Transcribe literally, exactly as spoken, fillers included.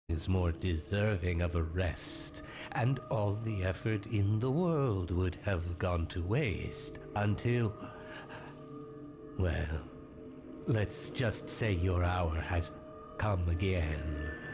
is more deserving of a rest, and all the effort in the world would have gone to waste until... Well, let's just say your hour has come again.